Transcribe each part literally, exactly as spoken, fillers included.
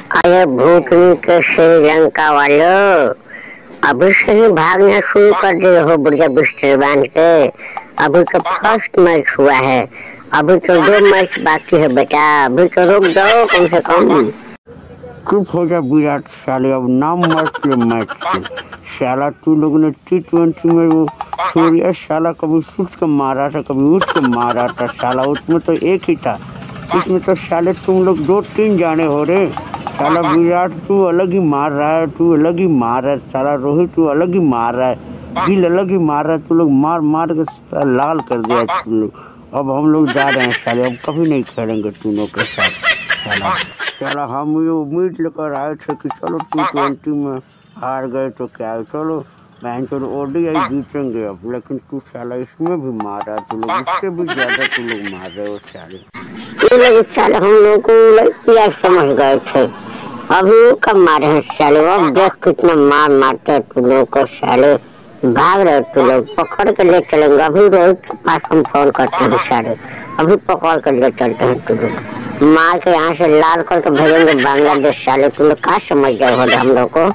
अरे भूतनी के श्रीलंका वालों, अभी से ही भागना शुरू कर दिए हो बुढ़िया बिस्तर बांध के। अभी तो फर्स्ट मैच हुआ है, अभी तो दो मैच बाकी है बेटा, अभी तो रुक जाओ कम से कम। चुप हो जा विराट साले, अब नाम मत ले मैच से। साला तू लोग ने टी ट्वेंटी में वो सूर्य साला कभी सुट के मारा था, कभी उठ के मारा था साला, उसमें तो एक ही था। इसमें तो साले तुम लोग दो तीन जाने हो रे साला। विराट तू अलग ही मार रहा है, तू अलग ही मार रहा है साला। रोहित तू अलग ही मार रहा है, गिल अलग ही मार रहा है। तू लोग मार मार के लाल कर दिया तुम लोग। अब हम लोग जा रहे हैं साले, अब कभी नहीं खेलेंगे तुम लोग के साथ साला। साला हम ये उम्मीद लेकर आए थे कि चलो टी ट्वेंटी में हार गए तो क्या है, चलो बहन चलो ओडीआई जीतेंगे अब, लेकिन तू साला इसमें भी मार रहा है। तू लोग इससे भी ज्यादा तू लोग मार रहे हो साले। ये लोग साले हम लोग को लड़कियां समझ गए थे, अभी कब मारे हैं साले। अब देख कितना मार मारते हैं तू लोग को साले। भाग रहे तू लोग, पकड़ के ले चलेंगे। अभी रोहित के पास हम फोन करते हैं साले, अभी पकड़ कर ले चलते हैं तू लोग, मार के यहाँ से लाल करके भेजेंगे बांग्लादेश साले। तू लोग कहाँ समझ गए हो हम लोग को।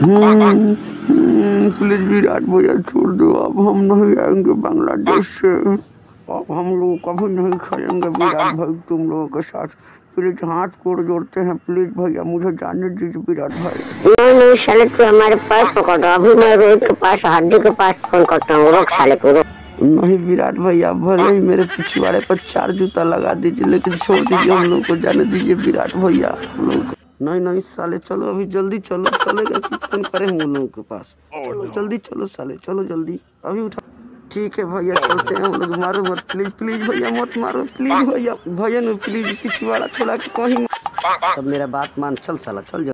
प्लीज विराट भैया छोड़ दो, अब हम नहीं आएंगे बांग्लादेश से। अब हम लोग कभी नहीं खेलेंगे विराट भाई तुम लोगों के साथ। प्लीज हाथ कोड़ जोड़ते हैं, प्लीज भैया मुझे जाने दीजिए विराट भाई। नहीं नहीं साले, तू हमारे पैर पकड़ो। अभी मैं रोहित के पास हार्दिक के पास फोन करता हूँ, रोक साले को रोक। नहीं विराट भैया, भले ही मेरे पिछवाड़े पर चार जूता लगा दीजिए, लेकिन छोड़ दीजिए, हम लोग को जाने दीजिए विराट भैया। हम लोग नहीं नहीं साले, चलो अभी जल्दी चलो, चलेगा कि फोन करेंगे उन लोगों के पास। चलो जल्दी चलो साले, चलो जल्दी अभी उठा। ठीक है भैया चलते हैं हम लोग। मारो मत प्लीज, प्लीज भैया मत मारो प्लीज भैया, भैया ने प्लीज पिछवाड़ा छोड़ा के कहीं। तब मेरा बात मान, चल साला चल।